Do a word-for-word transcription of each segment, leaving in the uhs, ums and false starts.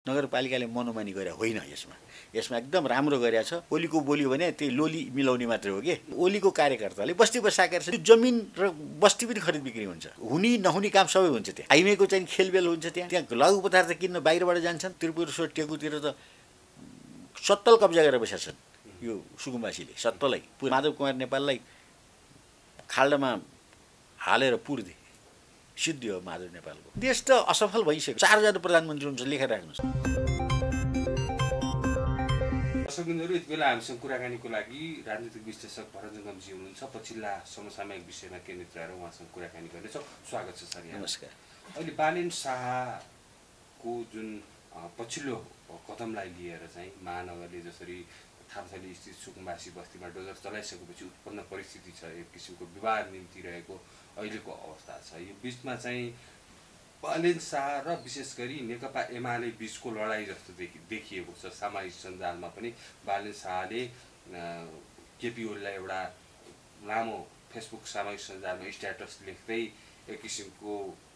नगरपालिकाले मनोमानी गरे होइन यसमा यसमा एकदम राम्रो गरेको छ ओलीको बोली भने त्यही लोली मिलाउने मात्रै हो के ओलीको कार्यकर्ताले बस्ती बसाकेर त्यो जमिन र बस्ती पनि खरिद बिक्री हुन्छ हुने नहुने काम सबै हुन्छ त्यहाँ हाइवेको चाहिँ खेलबेल हुन्छ त्यहाँ त्यहाँ लघु पदार्थ किन्न बाहिरबाट जान्छन् त्रिपुर टेकुतिर त सत्तल कब्जा गरेर बसेका छन् यो सुकुम्बासीले सत्तलै माधव कुमार नेपाललाई खाल्डामा हालेर पुर्दे सिद्धि हो माधव नेपालको देश त असफल भइसक्यो चारजना प्रधानमन्त्री हुन्छ लेखेर राख्नुहोस् दर्शकबिन्दुहरु यति बेला हामीसँग कुराकानीको लागि राजनीतिक विश्लेषक भरतजङ्गमजी हुनुहुन्छ पछिल्ला समसामयिक विषयमा केन्द्रित रहेर उहाँसँग कुराकानी गर्नेछौँ स्वागत छ सर नमस्कार अहिले बालेन शाहको जुन पछिल्लो कदमलाई लिएर चाहिँ महानगरले जसरी थापथली स्थित सुकुम्बासी बस्तीमा डोजर चलाइसकेपछि उत्पन्न परिस्थिति छ एक किसिमको विवाद निम्ति रहेको अहिलेको अवस्था छ यो बीचमा चाहिँ बालेन शाह र विशेष गरी नेकपा एमाले बीचको लडाई जस्तो देखिएको छ सामाजिक सञ्जालमा पनि बालेन शाहले केपी ओलीलाई एउटा लामो फेसबुक सामाजिक सञ्जालमा स्ट्याटस लेख्दै एक किसिमको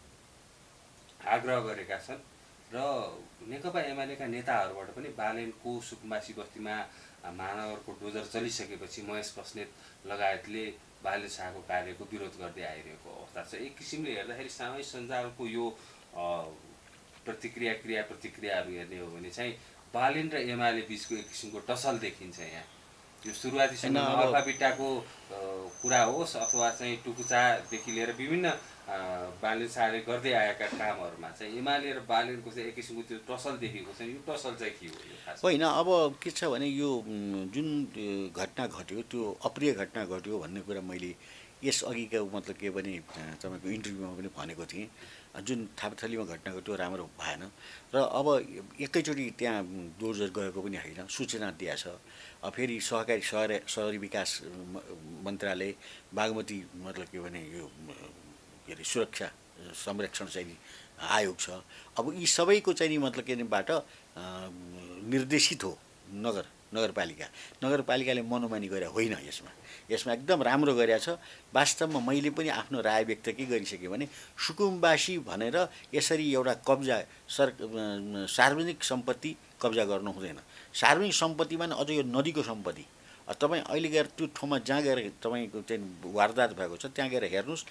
आग्रह गरेका छन् र नेकपा एमालेका नेताहरूबाट पनि बालेनको सुकुम्बासी बस्तीमा महानगरको डोजर चलिसकेपछि महेश बस्नेत लगायतले बालेन शाहको कार्यको विरोध गर्दै आइरहेको अवस्था छ एक किसिमले हेर्दाखेरि सामाजिक सञ्जालको यो प्रतिक्रिया क्रिया प्रतिक्रियाहरू हेर्ने हो भने चाहिँ बालेन र एमाले बीचको एक किसिमको टसल देखिन्छ यहाँ यो सुरुवाती समयमा अल्फाबिटाको कुरा होस् अथवा चाहिँ टुकुचादेखि लिएर विभिन्न बालेन शाहले गर्दै आएका कामहरूमा चाहिँ एमाले र बालेनको चाहिँ एक किसिमको त्यो टसल देखेको छ यो टसल चाहिँ के हो होइन अब के छ भने यो जुन घटना घट्यो त्यो अप्रिय घटना घट्यो भन्ने कुरा मैले यस अघिको मतलब के भने तपाईँको इन्टरभ्यूमा पनि भनेको थिएँ जुन थापथलीमा घटना घट्यो राम्रो भएन र अब एकैचोटि त्यहाँ डोजर गएको पनि होइन सूचना दिएको छ फेरि सहकारी सहर सहरी विकास मन्त्रालय बागमती मतलब के भने यो के अरे सुरक्षा संरक्षण चाहिँ आयोग छ अब यी सबैको चाहिँ मतलब के बाट निर्देशित हो नगर नगरपालिका नगरपालिकाले मनोमानी गरे होइन यसमा यसमा एकदम राम्रो गरेको छ वास्तवमा मैले पनि आफ्नो राय व्यक्त के गरिसकेँ भने सुकुम्बासी भनेर यसरी एउटा कब्जा सर सार्वजनिक सम्पत्ति कब्जा गर्नु हुँदैन सार्वजनिक सम्पत्तिमा अझ यो नदीको सम्पत्ति तपाईँ अहिले गएर त्यो ठाउँमा जहाँ गएर तपाईँको चाहिँ वारदात भएको छ त्यहाँ गएर हेर्नुहोस्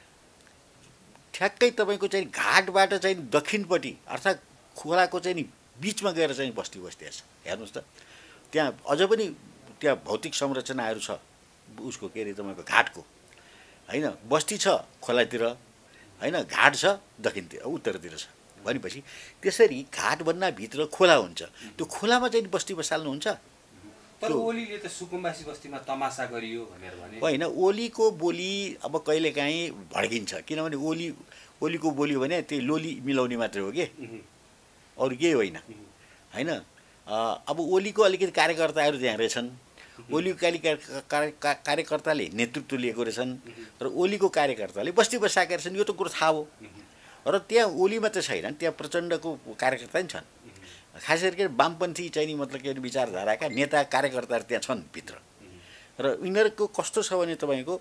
ठ्याक्कै तपाईँको चाहिँ घाटबाट चाहिँ दक्षिणपट्टि अर्थात् खोलाको चाहिँ नि बिचमा गएर चाहिँ बस्ती बस्ती छ हेर्नुहोस् त त्यहाँ अझ पनि त्यहाँ भौतिक संरचनाहरू छ उसको के अरे तपाईँको घाटको होइन बस्ती छ खोलातिर होइन घाट छ दक्षिणतिर उत्तरतिर छ भनेपछि त्यसरी घाटभन्दा भित्र खोला हुन्छ त्यो खोलामा चाहिँ बस्ती बसाल्नुहुन्छ तर ओलीले त सुकुम्बासी बस्तीमा तमासा गरियो भनेर भने होइन ओलीको बोली अब कहिलेकाहीँ भड्किन्छ किनभने ओली ओलीको बोली भने त्यही लोली मिलाउने मात्रै हो कि अरू केही होइन होइन अब ओलीको अलिकति कार्यकर्ताहरू त्यहाँ रहेछन् ओलीको कार्यकर्ताले नेतृत्व लिएको रहेछन् र ओलीको कार्यकर्ताले बस्ती बसाएका रहेछन् यो त कुरो थाहा हो र त्यहाँ ओली मात्रै छैन त्यहाँ प्रचण्डको कार्यकर्ता पनि छन् खास गरी वामपन्थी चाहिँ नि मतलब के विचारधाराका नेता कार्यकर्ताहरू त्यहाँ छन् भित्र र यिनीहरूको कस्तो छ भने तपाईँको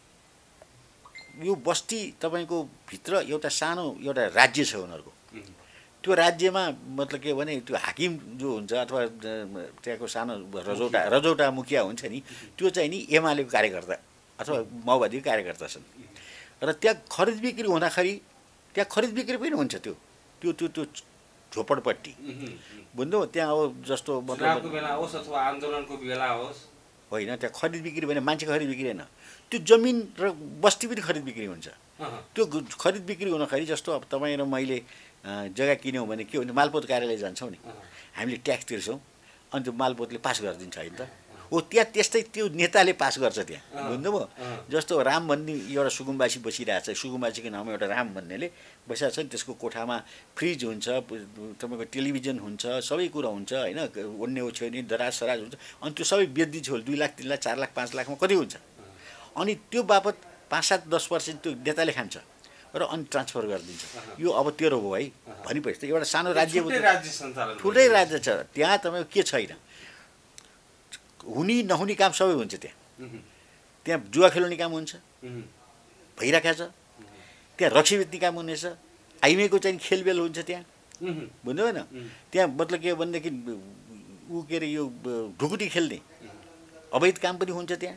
यो बस्ती तपाईँको भित्र एउटा सानो एउटा राज्य छ उनीहरूको त्यो राज्यमा मतलब के भने त्यो हाकिम जो हुन्छ अथवा त्यहाँको सानो रजौटा रजौटा मुखिया हुन्छ नि त्यो चाहिँ नि एमालेको कार्यकर्ता अथवा माओवादीको कार्यकर्ता छन् र त्यहाँ खरिद बिक्री हुँदाखेरि त्यहाँ खरिद बिक्री पनि हुन्छ त्यो त्यो त्यो त्यो झोपडपट्टि बुझ्नु त्यहाँ अब जस्तो मतलब बेला होस् अथवा आन्दोलनको बेला होस् होइन त्यहाँ खरिद बिक्री भने मान्छे खरिद बिक्री होइन त्यो जमिन र बस्ती पनि खरिद बिक्री हुन्छ त्यो खरिद बिक्री हुँदाखेरि जस्तो अब तपाईँ र मैले जग्गा किन्यौँ भने के हुन्छ मालपोत कार्यालय जान्छौँ नि हामीले ट्याक्स तिर्छौँ अनि त्यो मालपोतले पास गरिदिन्छ होइन त हो त्यहाँ त्यस्तै त्यो नेताले पास गर्छ त्यहाँ बुझ्नुभयो जस्तो राम भन्ने एउटा सुकुम्बासी बसिरहेको छ सुकुम्बासीको नाममा एउटा राम भन्नेले बसिरहेको छ त्यसको कोठामा फ्रिज हुन्छ तपाईँको टेलिभिजन हुन्छ सबै कुरा हुन्छ होइन ओड्ने ओछ्याउने दराज सराज हुन्छ अनि त्यो सबै बेच्दिन्छ दुई लाख तिन लाख चार लाख पाँच लाखमा कति हुन्छ अनि त्यो बापत पाँच सात दस पर्सेन्ट त्यो नेताले खान्छ र अनि ट्रान्सफर गरिदिन्छ यो अब तेरो हो है भनेपछि त एउटा सानो राज्य ठुलै राज्य छ त्यहाँ तपाईँको के छैन हुने नहुने काम सबै हुन्छ त्यहाँ त्यहाँ जुवा खेलाउने काम हुन्छ भइराखेको छ त्यहाँ रक्सी बेच्ने काम हुनेछ हाइवेको चाहिँ खेलबेल हुन्छ त्यहाँ बुझ्नु भएन त्यहाँ मतलब के भनेदेखि ऊ के अरे यो ढुकुटी खेल्ने अवैध काम पनि हुन्छ त्यहाँ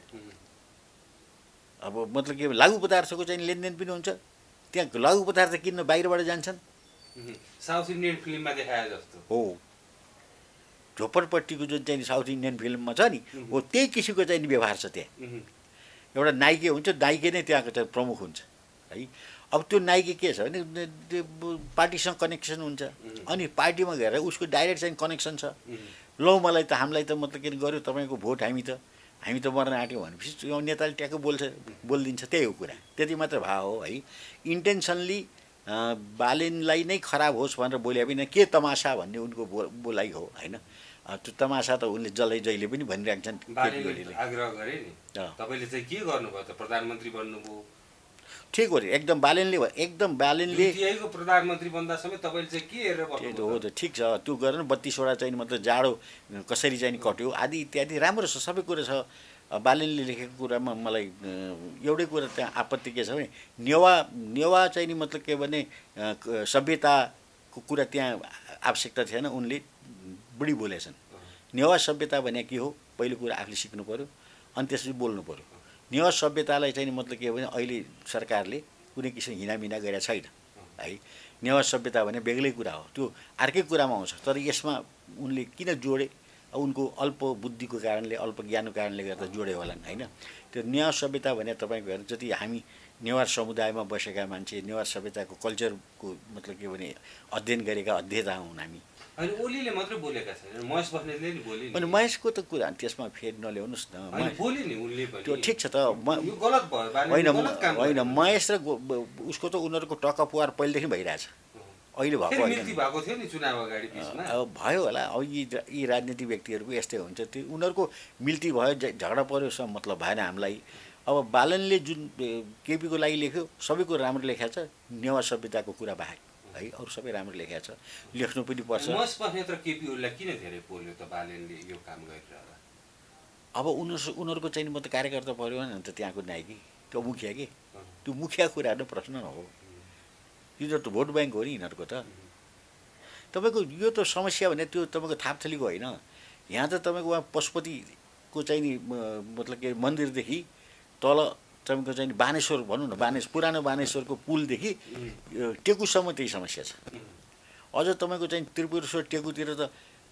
अब मतलब के लागु पदार्थको चाहिँ लेनदेन पनि हुन्छ त्यहाँ लागु पदार्थ किन्न बाहिरबाट जान्छन् साउथ इन्डियन फिल्ममा देखाए जस्तो हो झोपडपट्टिको जुन चाहिँ साउथ इन्डियन फिल्ममा छ नि हो त्यही किसिमको चाहिँ व्यवहार छ त्यहाँ एउटा नाइके हुन्छ नाइके नै त्यहाँको चाहिँ प्रमुख हुन्छ है अब त्यो नाइके के छ भने पार्टीसँग कनेक्सन हुन्छ अनि पार्टीमा गएर उसको डाइरेक्ट चाहिँ कनेक्सन छ लौ मलाई त हामीलाई त मतलब के गर्यो तपाईँको भोट हामी त हामी त मर्न आँट्यौँ भनेपछि नेताले ट्याक्कै बोल्छ बोलिदिन्छ त्यही हो कुरा त्यति मात्र भए हो है इन्टेन्सनली बालेनलाई नै खराब होस् भनेर बोले पनि के तमासा भन्ने उनको बो बोलाइ हो होइन त्यो तमासा त उनले जसले जहिले पनि भनिरहेछन् आग्रह गरे नि तपाईँले चाहिँ के गर्नुभयो त प्रधानमन्त्री बन्नुभयो ठिक हो रे एकदम बालेनले एकदम बालेनले प्रधानमन्त्री बन्दा समेत तपाईँले चाहिँ के हेरेर बस्नु हो त ठिक छ त्यो गरेर बत्तीसवटा चाहिँ मतलब जाडो कसरी चाहिँ कट्यो आदि इत्यादि राम्रो छ सबै कुरा छ बालेनले लेखेको कुरामा मलाई एउटै कुरा त्यहाँ आपत्ति के छ भने नेवा नेवा चाहिँ नि मतलब के भने सभ्यताको कुरा त्यहाँ आवश्यकता थिएन उनले बढी बोलेछन् नेवा सभ्यता भने के हो पहिलो कुरा आफूले सिक्नु पर्यो अनि त्यसपछि बोल्नु पर्यो नेवा सभ्यतालाई चाहिँ मतलब के भने अहिले सरकारले कुनै किसिम हिनामिना गरेका छैन है नेवा सभ्यता भने बेग्लै कुरा हो त्यो अर्कै कुरामा आउँछ तर यसमा उनले किन जोडे उनको अल्प बुद्धिको कारणले अल्प ज्ञानको कारणले गर्दा जोडे होलान् होइन त्यो नेवार सभ्यता भने तपाईँको हेर्नु जति हामी नेवार समुदायमा बसेका मान्छे नेवार सभ्यताको कल्चरको मतलब के भने अध्ययन गरेका अध्येता हुन् हामी अनि ओलीले मात्र बोलेका छैनन् महेश बस्नेतले नि बोले अनि महेशको त कुरा त्यसमा फेरि नल्याउनुस् न बोले नि उनले पनि त्यो ठिक छ त यो गलत भयो होइन होइन महेश र उसको त उनीहरूको टकअपुवार पहिलेदेखि भइरहेछ अहिले भएको भएको थियो नि चुनाव अगाडि बिचमा अब भयो होला अब यी यी राजनीतिक व्यक्तिहरूको यस्तै हुन्छ त्यो उनीहरूको मिल्ती भयो झगडा पर्यो सब मतलब भएन हामीलाई अब बालनले जुन केपीको लागि लेख्यो सबै कुरा राम्रो लेखेको छ नेवा सभ्यताको कुरा बाहेक है अरू सबै राम्रो लेखेको छ लेख्नु पनि पर्छ महेश बस्नेत र केपी ओलीलाई किन धेरै बोल्यो त बालनले यो काम गरिरहला अब उनीहरू उनीहरूको चाहिँ म त कार्यकर्ता पर्यो भने त त्यहाँको नायकी त्यो मुखिया के त्यो मुखिया कुराहरू प्रश्न न हो यिनीहरू त भोट ब्याङ्क हो नि यिनीहरूको त तपाईँको यो त समस्या भने त्यो तपाईँको थापथलीको होइन यहाँ त तपाईँको उहाँ पशुपतिको चाहिँ नि मतलब के मन्दिरदेखि तल तपाईँको चाहिँ बानेश्वर भनौँ न बानेश्वर पुरानो बानेश्वरको पुलदेखि टेकुसम्म त्यही समस्या छ अझ तपाईँको चाहिँ त्रिपुरेश्वर टेकुतिर त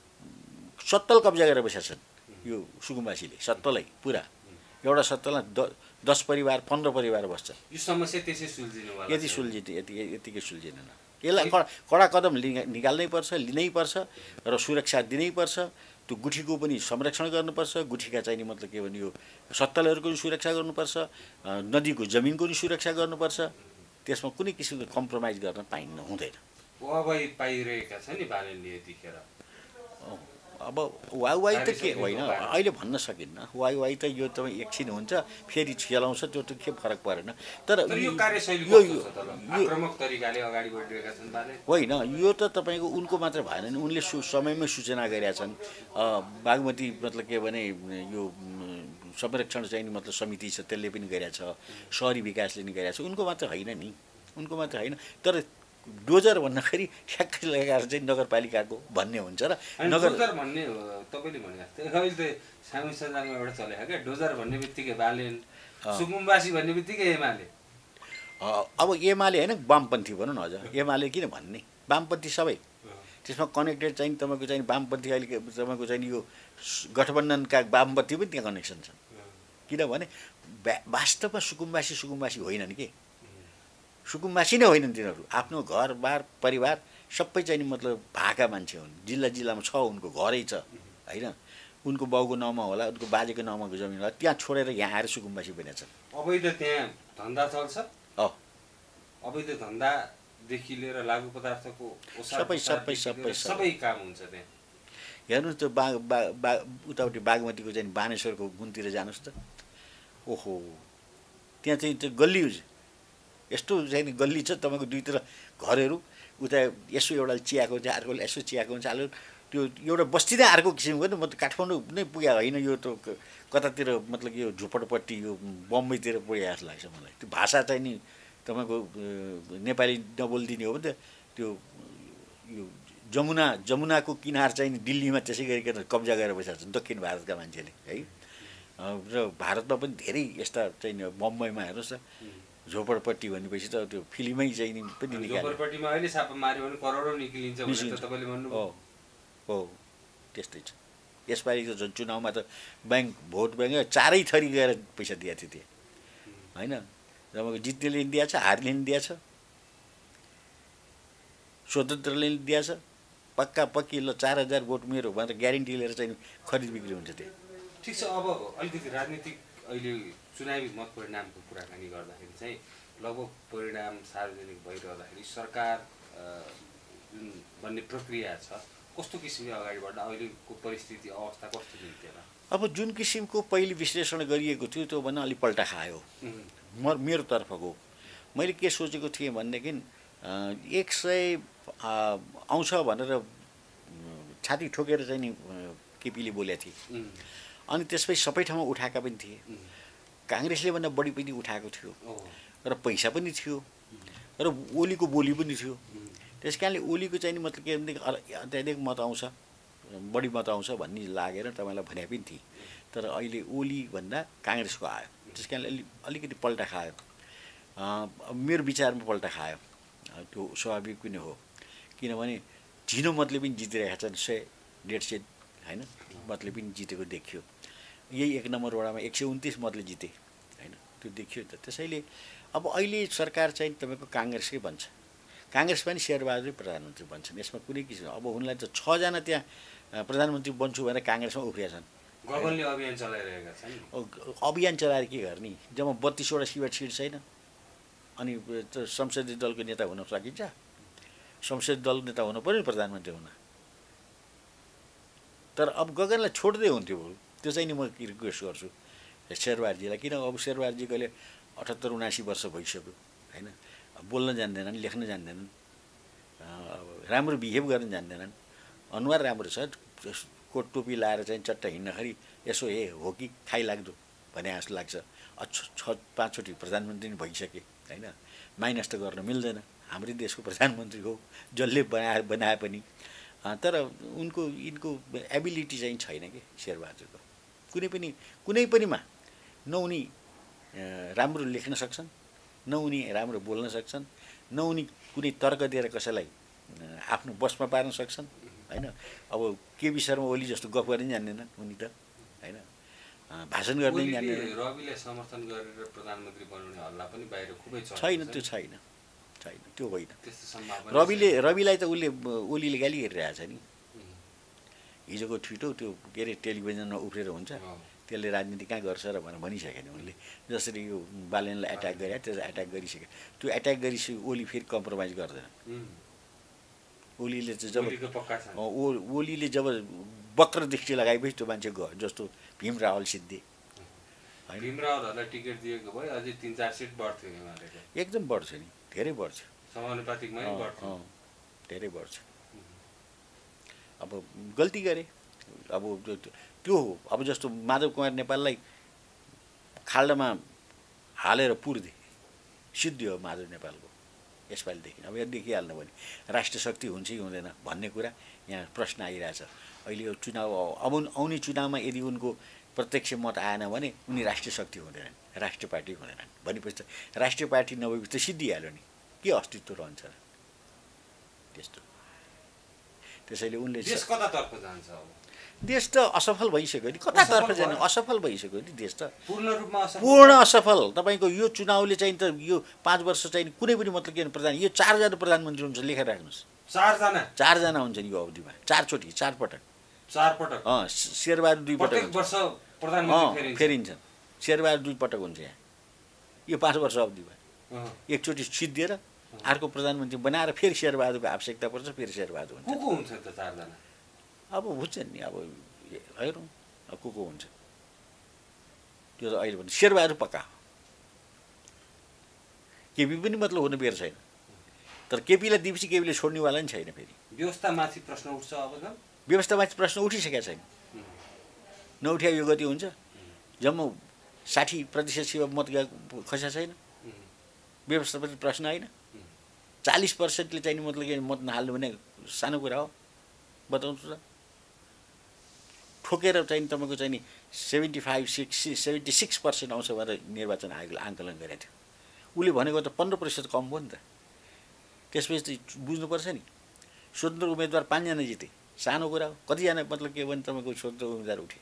सत्तल कब्जा गरेर बसेका छन् यो सुकुम्बासीले सत्तलै पुरा एउटा सत्तलमा द दस परिवार पन्ध्र परिवार बस्छ यो समस्या त्यसै सुल्झिनु होला यति सुल्झिने यति यतिकै सुल्झिँदैन यसलाई कडा कडा कदम निकाल्नै पर्छ लिनै पर्छ र सुरक्षा दिनै पर्छ त्यो गुठीको पनि संरक्षण गर्नुपर्छ गुठीका चाहिँ मतलब के भने यो सत्तलहरूको पनि सुरक्षा गर्नुपर्छ नदीको जमिनको पनि सुरक्षा गर्नुपर्छ त्यसमा कुनै किसिमको कम्प्रोमाइज गर्न पाइन्न हुँदैन वाहवाही पाइरहेका छ नि बालनले यतिखेर अब वाइ वाइ त के होइन अहिले भन्न सकिन्न वाइ वाइ त यो तपाईँ एकछिन हुन्छ फेरि खेलाउँछ त्यो त के फरक परेन तर यो कार्यशैली आक्रामक तरिकाले अगाडि बढिरहेका छन् बाले होइन यो त तपाईँको उनको मात्र भएन नि उनले सु समयमै सूचना गरेका छन् बागमती मतलब के भने यो संरक्षण चाहिँ मतलब समिति छ त्यसले पनि गरेको छ सहरी विकासले पनि गरेको छ उनको मात्र होइन नि उनको मात्र होइन तर डोजर भन्दाखेरि ठ्याक्कै लगाएर चाहिँ नगरपालिकाको भन्ने हुन्छ र नगर भन्ने तपाईँले भने जस्तै अहिले त सामी सजामा एउटा चलेको क्या डोजर भन्ने बित्तिकै बालेन सुकुम्बासी भन्ने बित्तिकै एमाले अब एमाले होइन वामपन्थी भनौँ न अझ एमाले किन भन्ने वामपन्थी सबै त्यसमा कनेक्टेड चाहिँ तपाईँको चाहिँ वामपन्थी अहिले तपाईँको चाहिँ यो गठबन्धनका वामपन्थी पनि त्यहाँ कनेक्सन छन् किनभने वास्तवमा सुकुम्बासी सुकुम्बासी होइनन् कि सुकुम्बासी नै होइनन् तिनीहरू आफ्नो घरबार परिवार सबै चाहिँ मतलब भाका मान्छे हुन् जिल्ला जिल्लामा छ उनको घरै छ होइन उनको बाउको नाउँमा होला उनको बाजेको नाउँमाको जमिन होला त्यहाँ छोडेर यहाँ आएर सुकुम्बासी बनेका छन् अवैध त्यहाँ धन्दा चल्छ अँ अवैध धन्दादेखि लिएर लागु पदार्थको सबै सबै सबै सबै काम हुन्छ त्यहाँ हेर्नुहोस् त्यो बाग बा उतापट्टि बागमतीको चाहिँ बानेश्वरको गुणतिर जानुहोस् त ओहो त्यहाँ चाहिँ त्यो गल्ली यस्तो चाहिँ गल्ली छ तपाईँको दुईतिर घरहरू उता यसो एउटा चियाको हुन्छ अर्कोले यसो चियाको हुन्छ अर्को त्यो एउटा बस्ती नै अर्को किसिमको नि म त काठमाडौँ नै पुगे होइन यो त कतातिर मतलब यो झुपडपट्टि यो बम्बईतिर पुगे जस्तो लाग्छ मलाई त्यो भाषा चाहिँ नि तपाईँको नेपाली नबोलिदिने हो भने त त्यो यो जमुना जमुनाको किनार चाहिँ दिल्लीमा त्यसै गरिकन कब्जा गरेर बसेका छन् दक्षिण भारतका मान्छेले है। र भारतमा पनि धेरै यस्ता चाहिँ बम्बईमा हेर्नुहोस् त झोपडपट्टि भनेपछि त त्यो फिल्मै चाहिँ नि पनि निकाल्यो। झोपडपट्टिमा अहिले छापा मार्यो भने करोडौँ निक्लिन्छ भनेर त तपाईँले भन्नु हो हो त्यस्तै छ। यसपालि त झन् चुनावमा त ब्याङ्क भोट ब्याङ्क चारै थरी गएर पैसा दिएको थियो त्यो होइन। तपाईँको जित्नेले पनि दिएको छ, हार्नेले पनि दिएको छ, स्वतन्त्रले पनि दिएको छ। पक्का पक्की ल चार हजार भोट मेरो भनेर ग्यारेन्टी लिएर चाहिँ खरिद बिक्री हुन्छ त्यो। ठिक छ, अब अलिकति राजनीतिक अहिले चुनावी मत परिणामको कुराकानी गर्दाखेरि चाहिँ लगभग परिणाम सार्वजनिक भइरहँदाखेरि सरकार जुन बन्ने प्रक्रिया छ कस्तो किसिमले अगाडि बढ्दा अहिलेको परिस्थिति अवस्था कस्तो देखिन्छ? अब जुन किसिमको पहिले विश्लेषण गरिएको थियो त्यो भन्दा अलिक पल्टा खायो म मेरो तर्फको। मैले के सोचेको थिएँ भनेदेखि एक सय आउँछ भनेर छाती ठोकेर चाहिँ नि केपीले बोलेको थिए अनि त्यसपछि सबै ठाउँमा उठाएका पनि थिए। काङ्ग्रेसले भन्दा बढी पनि उठाएको थियो र पैसा पनि थियो र ओलीको बोली पनि थियो। त्यस कारणले ओलीको चाहिँ नि मतलब के भनेदेखि अत्याधिक मत आउँछ, बढी मत आउँछ भन्ने लागेर तपाईँलाई भने पनि थिएँ। तर अहिले ओली भन्दा काङ्ग्रेसको आयो, त्यस कारणले अलि अलिकति पल्टा खायो। मेरो विचारमा पल्टा खायो, त्यो स्वाभाविक पनि हो। किनभने झिनो मतले पनि जितिरहेका छन्, सय डेढ सय होइन मतले पनि जितेको देखियो। यही एक नम्बर वडामा एक सय उन्तिस मतले जिते होइन, त्यो देखियो त। त्यसैले अब अहिले सरकार चाहिँ तपाईँको काङ्ग्रेसकै बन्छ। काङ्ग्रेसमा पनि शेरबहादुर प्रधानमन्त्री बन्छन्, यसमा कुनै किसिम। अब उनलाई त छजना त्यहाँ प्रधानमन्त्री बन्छु भनेर काङ्ग्रेसमा उफ्रिया छन्, गगनले अभियान चलाइरहेका छन्। अभियान चलाएर के गर्ने? जब बत्तिसवटा सिट सिट छैन अनि संसदीय दलको नेता हुन सकिन्छ? संसदीय दल नेता हुनु पऱ्यो नि प्रधानमन्त्री हुन। तर अब गगनलाई छोड्दै हुन्थ्यो, त्यो चाहिँ नि म रिक्वेस्ट गर्छु शेरबहादुरजीलाई। किन अब शेरबहादुरजी कहिले अठहत्तर उनासी वर्ष भइसक्यो होइन, बोल्न जान्दैनन्, लेख्न जान्दैनन्, अब राम्रो बिहेभ गर्न जान्दैनन्। अनुहार राम्रो छ, कोट टोपी लाएर चाहिँ चट्ट हिँड्दाखेरि यसो हे हो कि खाइलाग्दो भने जस्तो लाग्छ। छ पाँचचोटि प्रधानमन्त्री पनि भइसके होइन, माइनस त गर्न मिल्दैन। हाम्रै देशको प्रधानमन्त्री हो, जसले बनाए बनाए पनि। तर उनको यिनको एबिलिटी चाहिँ छैन कि शेरबहादुरको कुनै पनि कुनै पनिमा। न उनी राम्रो लेख्न सक्छन्, न उनी राम्रो बोल्न सक्छन्, न उनी कुनै तर्क दिएर कसैलाई आफ्नो बसमा पार्न सक्छन् होइन। अब केपी शर्मा ओली जस्तो गफ गर्न जान्दैनन् उनी त होइन, भाषण गर्न जान्दैनन्। रविलाई समर्थन गरेर प्रधानमन्त्री बनाउने हल्ला पनि बाहिर खुबै छ। छैन, त्यो छैन छैन त्यो होइन। रविले रविलाई त उसले ओलीले गाली गरिरहेछ नि। हिजोको ट्विटो त्यो के अरे टेलिभिजनमा उफ्रेर हुन्छ, त्यसले राजनीति कहाँ गर्छ र भनेर भनिसक्यो नि उनले। जसरी यो बालेनलाई एट्याक गरे त्यसलाई एट्याक गरिसक्यो, त्यो एट्याक गरिसक्यो ओली फेरि कम्प्रोमाइज गर्दैन। ओलीले चाहिँ जब ओलीले जब वक्र दृष्टि लगाएपछि त्यो मान्छे गयो, जस्तो भीम रावल सिद्धि। भीम रावलहरूलाई टिकट दिएको भए अझै तिन चार सिट बढ्थ्यो एमालेको। एकदम बढ्थ्यो नि, धेरै बढ्थ्यो, समानुपातिकमै बढ्थ्यो, धेरै बढ्थ्यो। अब गल्ती गरे, अब त्यो हो। अब जस्तो माधव कुमार नेपाललाई खाल्डामा हालेर पुर्दे सिद्धि हो माधव नेपालको यसपालिदेखि। अब यो देखिहाल्नु भने राष्ट्रिय शक्ति हुन्छ कि हुँदैन भन्ने कुरा यहाँ प्रश्न आइरहेछ। अहिले यो चुनाव अब आउने चुनावमा यदि उनको प्रत्यक्ष मत आएन भने उनी राष्ट्रिय शक्ति हुँदैनन्, राष्ट्रिय पार्टी हुँदैनन्। भनेपछि त राष्ट्रिय पार्टी नभएपछि त सिद्धिहाल्यो नि, के अस्तित्व रहन्छ र त्यस्तो। त्यसैले उनले देश कतातर्फ जान्छ? अब देश त असफल भइसक्यो नि, कतातर्फ जाने असफल भइसक्यो नि देश त, पूर्ण रूपमा पूर्ण असफल। तपाईँको यो चुनावले चाहिँ त यो पाँच वर्ष चाहिँ कुनै पनि मतलब के प्रधान यो चारजना प्रधानमन्त्री हुन्छ, लेखेर राख्नुहोस्। चारजना चारजना हुन्छन् यो अवधिमा, चारचोटि चार पटक चार पटक अँ शेरबहादुर दुई पटक फेरिन्छन्, शेरबहादुर दुई पटक हुन्छ यहाँ यो पाँच वर्ष अवधिमा। एकचोटि सिद्धिएर अर्को प्रधानमन्त्री बनाएर फेरि शेरबहादुरको आवश्यकता पर्छ, फेरि शेरबहादुर हुन्छ। को को हुन्छ त चारजना? अब बुझ्छन् नि, अब हेरौँ अब को को हुन्छ त्यो त अहिले भने शेरबहादुर पक्का हो। केपी पनि मतलब हुनु बेर छैन, तर केपीलाई दिएपछि केपीले छोड्नेवाला नि छैन। फेरि व्यवस्थामाथि प्रश्न उठ्छ। अब त व्यवस्थामाथि प्रश्न उठिसकेका छैन, नउठ्या यो गति हुन्छ। जम्मा साठी प्रतिशत सेवा मत खसा छैन, व्यवस्थापति प्रश्न होइन। चालिस पर्सेन्टले चाहिँ मतलब के मत नहाल्नु भने सानो कुरा हो, बताउँछु त ठोकेर चाहिँ तपाईँको चाहिँ नि seventy five six seventy six percent आउँछ भनेर निर्वाचन आयोगले आङ्कलन गरेको थियो उसले भनेको त पन्ध्र प्रतिशत कम भयो नि त त्यसपछि बुझ्नुपर्छ नि स्वतन्त्र उम्मेदवार पाँचजना जिते सानो कुरा हो कतिजना मतलब के भने तपाईँको स्वतन्त्र उम्मेदवार उठे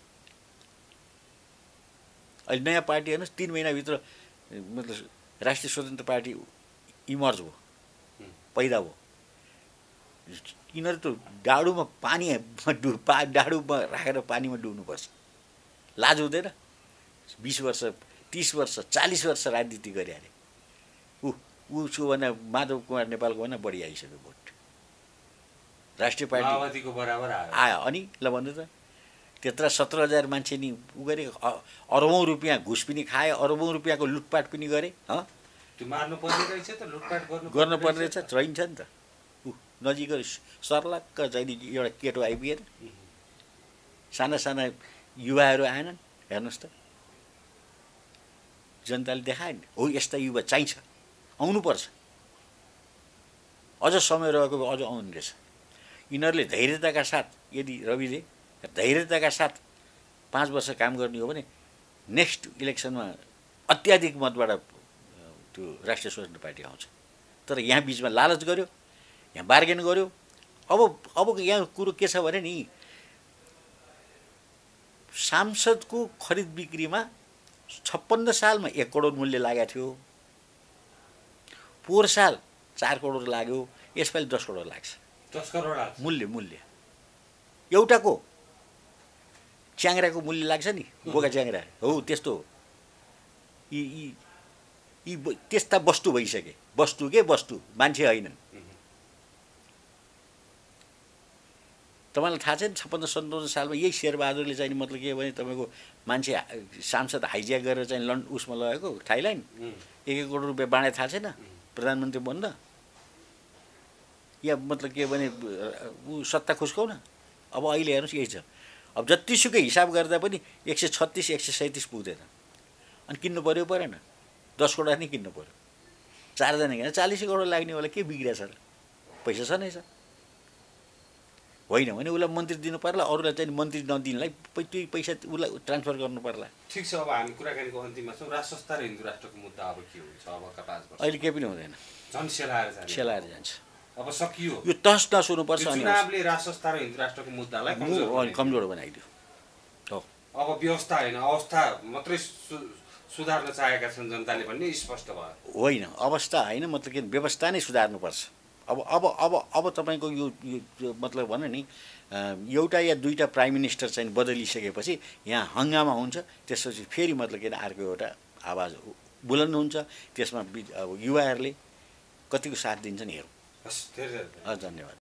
अहिले नयाँ पार्टी हेर्नुहोस् तिन महिनाभित्र मतलब राष्ट्रिय स्वतन्त्र पार्टी इमर्ज भयो पैदा भयो यिनीहरू त डाडुमा पानीमा डु पा डाडुमा राखेर पानीमा डुब्नुपर्छ लाज हुँदैन बिस वर्ष तिस वर्ष चालिस वर्ष राजनीति गरे अरे ऊ उसको भने माधव कुमार नेपालको भने बढी आइसक्यो भोट राष्ट्रिय पार्टी माओवादीको बराबर आयो आयो अनि ल भन्नु त त्यत्र सत्र हजार मान्छे नि उ गरे अरबौँ रुपियाँ घुस पनि खाए अरबौँ रुपियाँको लुटपाट पनि गरे हँ त्यो मार्नु पर्ने रहेछ त लुटपाट गर्नु गर्नु पर्ने रहेछ रहन्छ नि त ऊ नजिक सर्लक्क चाहिँ एउटा केटो आइपुगेर साना साना युवाहरू आएनन् हेर्नुहोस् त जनताले देखायो नि हो यस्ता युवा चाहिन्छ आउनुपर्छ अझ समय रहेको अझ आउनु रहेछ यिनीहरूले धैर्यताका साथ यदि रविले धैर्यताका साथ पाँच वर्ष काम गर्ने हो भने नेक्स्ट इलेक्सनमा अत्याधिक मतबाट त्यो राष्ट्रिय स्वतन्त्र पार्टी आउँछ तर यहाँ बिचमा लालच गर्यो यहाँ बार्गेन गर्यो अब अब यहाँ कुरो के छ भने नि सांसदको खरिद बिक्रीमा छप्पन्न सालमा एक करोड मूल्य लागेको थियो पोहोर साल चार करोड लाग्यो यसपालि दस करोड लाग्छ दस करोड लाग्छ मूल्य मूल्य एउटाको च्याङ्राको मूल्य लाग्छ नि बोका च्याङ्रा हो त्यस्तो हो यी यी यी त्यस्ता वस्तु भइसके वस्तु के वस्तु मान्छे होइनन् तपाईँलाई थाहा छ नि छप्पन्न सन्ताउन्न सालमा यही शेरबहादुरले चाहिँ मतलब के भने तपाईँको मान्छे सांसद हाइज्याक गरेर चाहिँ लन्ड उसमा लगेको थाइल्यान्ड एक एक करोड रुपियाँ बाँडे थाहा छैन प्रधानमन्त्री बन्द या मतलब के भने ऊ सत्ता खुस्काउ न अब अहिले हेर्नुहोस् यही छ अब जतिसुकै हिसाब गर्दा पनि एक सय छत्तिस एक सय सैँतिस पुग्दैन अनि किन्नु पऱ्यो परेन दस करोड नै किन्नु पऱ्यो चारजना किन चालिसै करोड लाग्ने होला के बिग्रिया छ र पैसा छ नै छ होइन भने उसलाई मन्त्री दिनु पर्ला अरूलाई चाहिँ मन्त्री नदिनलाई त्यही पैसा उसलाई ट्रान्सफर गर्नु पर्ला ठिक छ अब हामी कुराकानीको अन्तिममा छौँ राष्ट्र संस्था र हिन्दू राष्ट्रको मुद्दा अब के हुन्छ अबका पाँच वर्ष अहिले केही पनि हुँदैन झन् सेलाएर जान्छ सेलाएर जान्छ अब सकियो यो तहस नहस हुनुपर्छ अनि चुनावले राष्ट्र संस्था र हिन्दू राष्ट्रको मुद्दालाई कमजोर कमजोर बनाइदियो हो अब व्यवस्था होइन अवस्था मात्रै सुधार्न चाहेका छन् जनताले भन्ने स्पष्ट भयो होइन अवस्था होइन मतलब के व्यवस्था नै सुधार्नुपर्छ अब अब अब अब तपाईँको यो यो मतलब भन नि एउटा या दुईवटा प्राइम मिनिस्टर चाहिँ बदलिसकेपछि यहाँ हङ्गामा हुन्छ त्यसपछि फेरि मतलब के अर्को एउटा आवाज बुलन्द हुन्छ त्यसमा अब युवाहरूले कतिको साथ दिन्छन् हेरौँ हस् धेरै धेरै धन्यवाद।